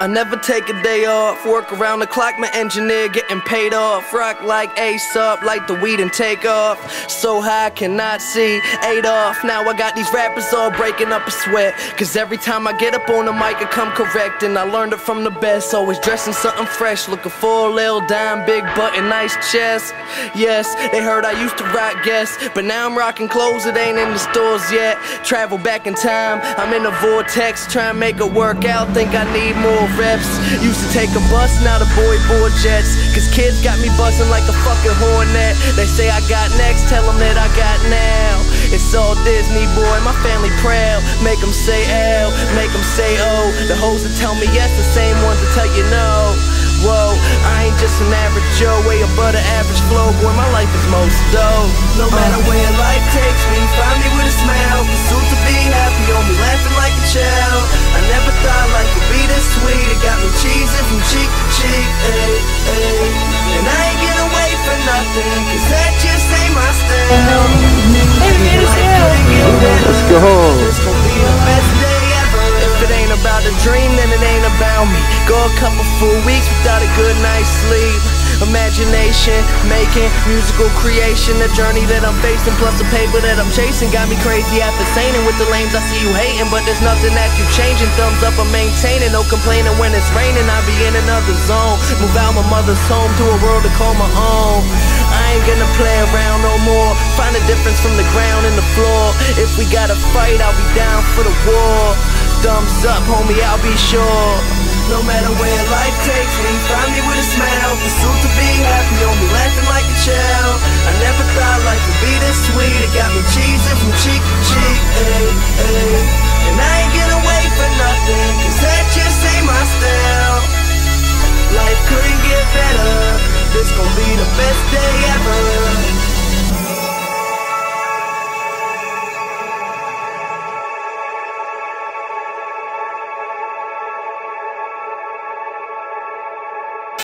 I never take a day off, work around the clock, my engineer getting paid off. Rock like Ace up, like the weed and take off. So high I cannot see, 8 off. Now I got these rappers all breaking up a sweat, cause every time I get up on the mic I come correct. And I learned it from the best, always dressing something fresh. Looking for a little dime, big butt and nice chest. Yes, they heard I used to rock Guess, but now I'm rocking clothes that ain't in the stores yet. Travel back in time, I'm in a vortex, trying to make it work out, think I need more reps. Used to take a bus, now the boy board jets, cause kids got me buzzing like a fucking hornet. They say I got next, tell them that I got now. It's all Disney, boy, my family proud. Make them say L, make them say O. The hoes that tell me yes, the same ones that tell you no. Whoa, I ain't just an average Joe, way above the average flow. Boy, my life is most dope. No matter where life takes me, find me with a smile. Pursuit to be happy, on me laughing like a child. I never thought life would be this sweet. It got me cheesing from cheek to cheek, ay, ay. And I ain't getting away for nothing, cause that just ain't my style. Let's go. This gon' be the best day ever. If it ain't about a dream, then it ain't about me. Go a couple full weeks without a good night's sleep. Imagination, making musical creation. The journey that I'm facing, plus the paper that I'm chasing, got me crazy after saying with the lames I see you hating. But there's nothing that you changing. Thumbs up, I'm maintaining. No complaining when it's raining, I be in another zone. Move out my mother's home to a world to call my own. I ain't gonna play around no more. Find a difference from the ground and the floor. If we gotta fight, I'll be down for the war. Thumbs up, homie, I'll be sure. No matter where life takes me, find me with a smile. Pursuit to be happy, on me laughing like a child. I never thought life would be this sweet. It got me cheesing from cheek to cheek, ay, ay. And I ain't